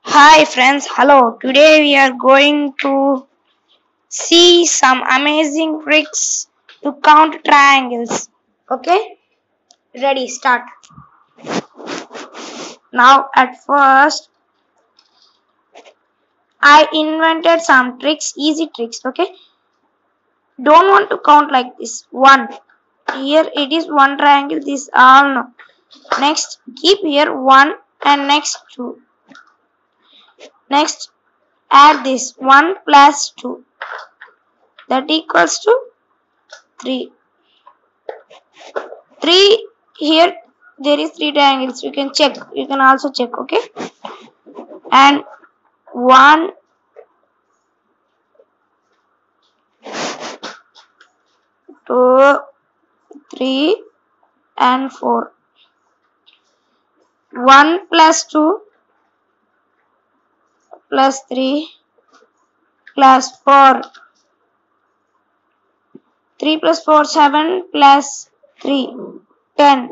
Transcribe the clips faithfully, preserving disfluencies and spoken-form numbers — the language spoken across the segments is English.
Hi friends, hello. Today we are going to see some amazing tricks to count triangles. Okay? Ready, start. Now at first I invented some tricks, easy tricks, okay? Don't want to count like this. One. Here it is one triangle, this all no. Next, keep here one and next two. Next, add this one plus two. That equals to three. three here there is three triangles. You can check. You can also check, okay? And one, two, three, and four. one plus two plus three plus four. three plus four, seven plus three, ten.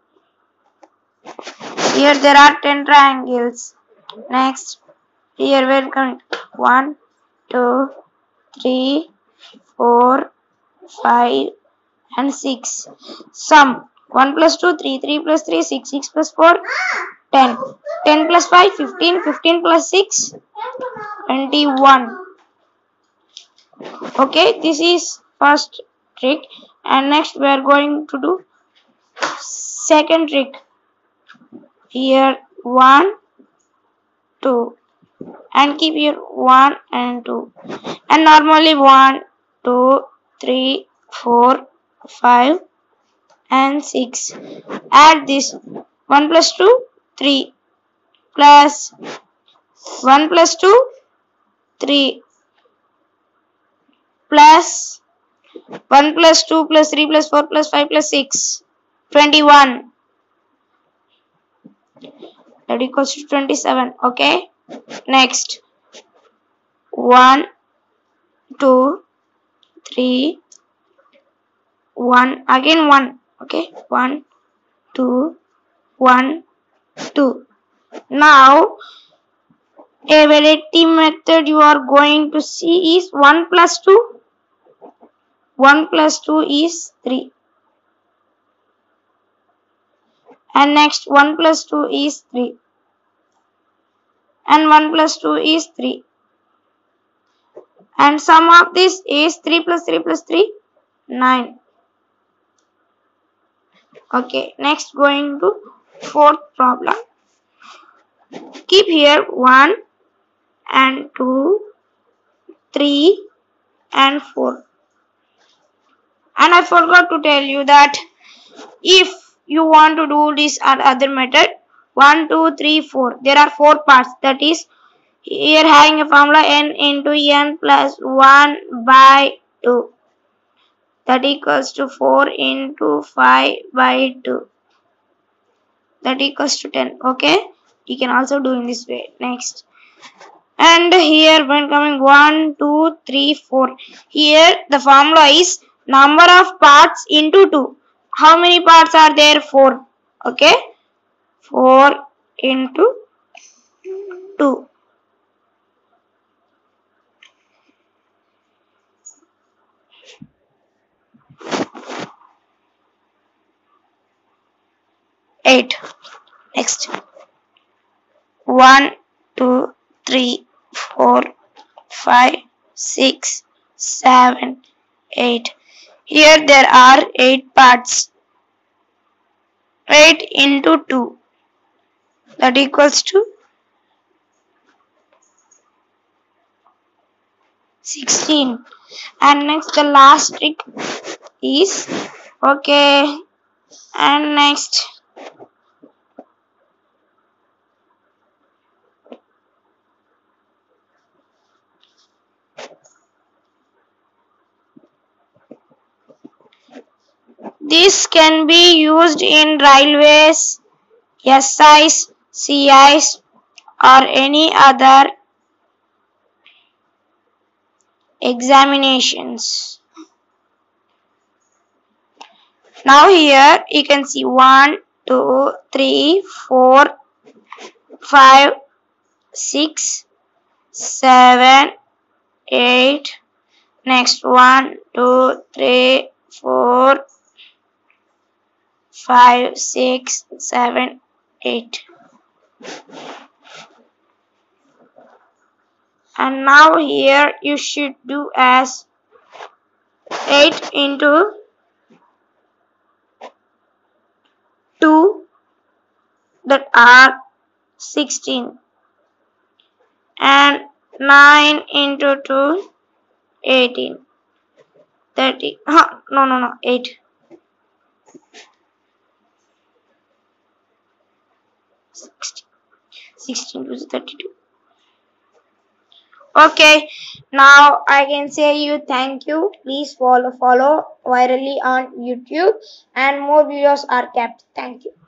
Here there are ten triangles. Next, here we are coming one, two, three, four, five, and six. Sum one plus two, three, three plus three, six, six plus four, ten. ten plus five, fifteen, fifteen plus six, twenty-one. Okay, this is first trick, and next we are going to do second trick. Here one, two, and keep here one and two, and normally one, two, three, four, five, and six. Add this one plus two, three, plus one plus two, three, plus one plus two plus three plus four plus five plus six, twenty-one. That equals to twenty-seven. Okay. Next, one, two, three, one, again one. Okay, one, two, one, two. Now, a variety method you are going to see is one plus two. one plus two is three. And next, one plus two is three. And one plus two is three. And sum of this is three plus three plus three, nine. Okay, next going to fourth problem. Keep here one and two, three and four. And I forgot to tell you that if you want to do this other method, one, two, three, four, there are four parts. That is, here having a formula n into n plus one by two. That equals to four into five by two. That equals to ten. Okay, you can also do in this way. Next, and here when coming one, two, three, four, here the formula is number of parts into two. How many parts are there? four. Okay, four into two. eight. Next, one, two, three, four, five, six, seven, eight. Here there are eight parts. eight into two. That equals to sixteen. And next, the last trick is, okay, and next, this can be used in railways, S Is, C Is, or any other examinations. Now here you can see one, two, three, four, five, six, seven, eight. Next one, two, three, four, five, six, seven, eight. And now here you should do as eight into two, that are sixteen, and nine into two, eighteen, thirty. Huh, no, no, no, eight. sixteen, sixteen to thirty-two. Okay, now I can say you thank you. Please follow follow virally on YouTube, and more videos are kept. Thank you.